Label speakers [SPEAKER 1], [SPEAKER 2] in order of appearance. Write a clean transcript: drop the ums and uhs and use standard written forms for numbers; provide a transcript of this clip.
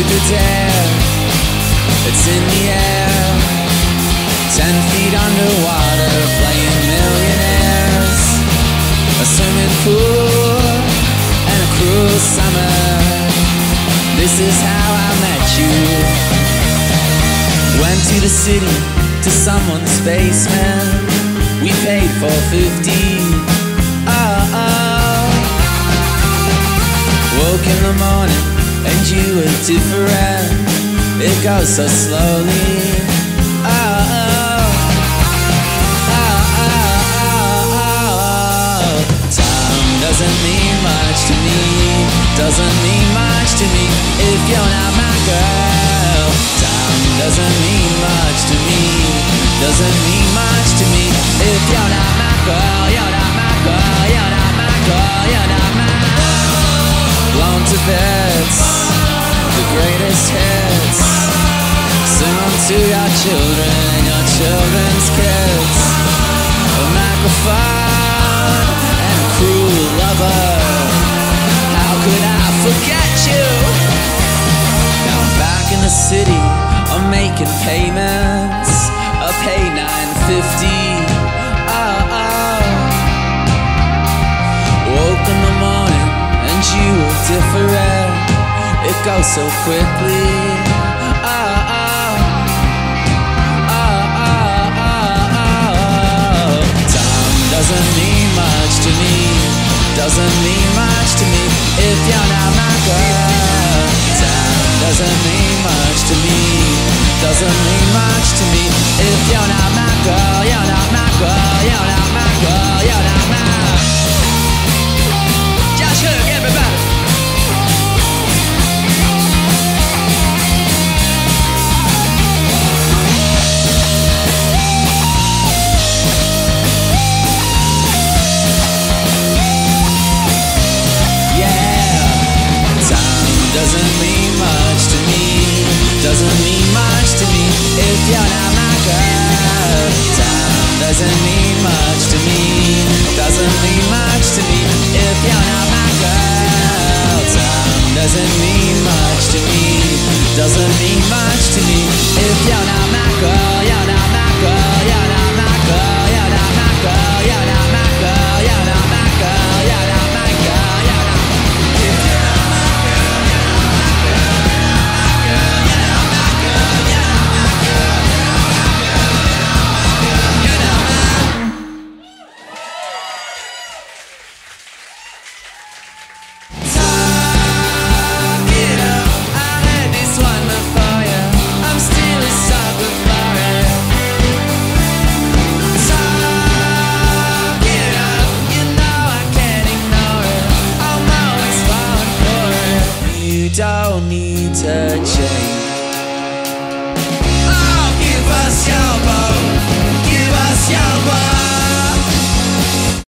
[SPEAKER 1] the dare. It's in the air, 10 feet underwater, playing millionaires. A swimming pool and a cruel summer. This is how I met you. Went to the city, to someone's basement. We paid for 50. Woke in the morning and you were different. It goes so slowly. Time doesn't mean much to me. Doesn't mean much to me if you're not my girl. Time doesn't mean much to me. Doesn't mean much to me if you're not my girl. You're not my girl. You're not my girl. You're not my blown to bits, the greatest hits. Sing them to your children and your children's kids. A microphone and a cruel lover. How could I forget you? Now I'm back in the city, I'm making payments. I pay $9.50. Woke in the morning and you were different. It goes so quickly. Time doesn't mean much to me. Doesn't mean much to me if you're not my girl. Time doesn't mean much to me. Doesn't mean much to me if you're not my girl. You're not my girl. You're not my girl. You're not my. Just look, everybody. Doesn't mean much to me. Doesn't mean much to me if you're not my girl. Time doesn't mean much to me. Doesn't mean much to me if you're not my girl. Time doesn't mean much to me. Doesn't mean much to me if you're not my girl. You're not my girl. You're not my girl. You're not my girl. You're not my girl. You're not my girl. You're not my girl. You're not. Don't need to change. Oh, give us your vote. Give us your vote.